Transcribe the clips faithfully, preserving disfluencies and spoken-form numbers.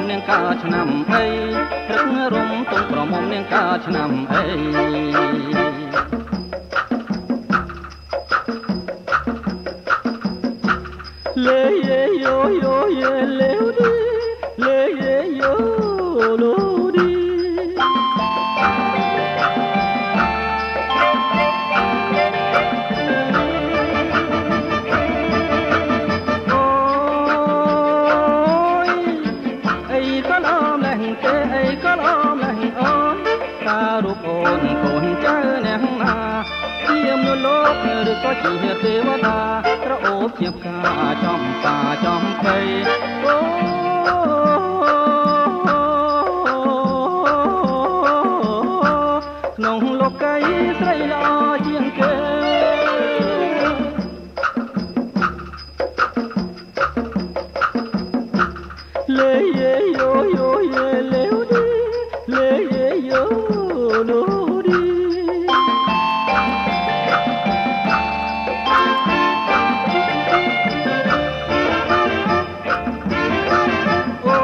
នាងកាឆ្នាំអីរឹងរុំទុំប្រមុំនាងកាឆ្នាំអីលេយេយោយោយេលេវឌីលេយេយោឡូឌីរូបអូនកូនចៅអ្នកណាជាមនុស្សលោកឬក៏ជាទេវតាក្រអូបជាផ្កាចំតាចំបៃអូក្នុងលោកីស្រីល្អជាងគេលេយេយោយោយេលេវឌីលេយេយោឡូឌីអូ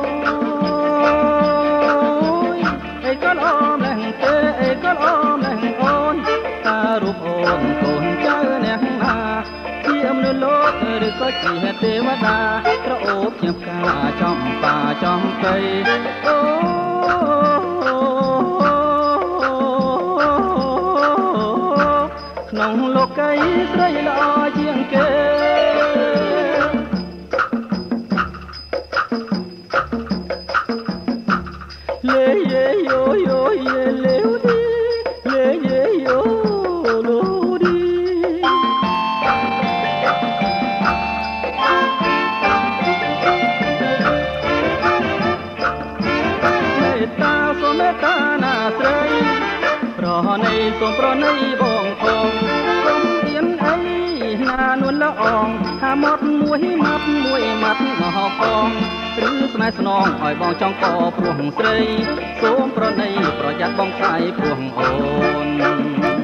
យអីក៏អមលេងទេអីក៏អមលេងអូនតារូបអូនកូនចៅអ្នកណាជាមនុស្សលោកឬក៏ជាទេវតាក្រអូបជាផ្កាចំបាចំបៃអូក្នុងលោកីស្រីល្អជាងគេលេយេយោយោយេលេវឌីលេយេយោឡូឌីមេត្តាសូមមេត្តាណាស្រីប្រណីសូមប្រណីបងផងណានួនละអងថាមាត់មួយម៉ាត់មួយម៉ាត់មកកងឬស្នេហ៍ស្នងឲ្យបងចង់កព្រោះស្រីសូមប្រណីប្រយ័ត្នបងខ្លាយព្រោះអូន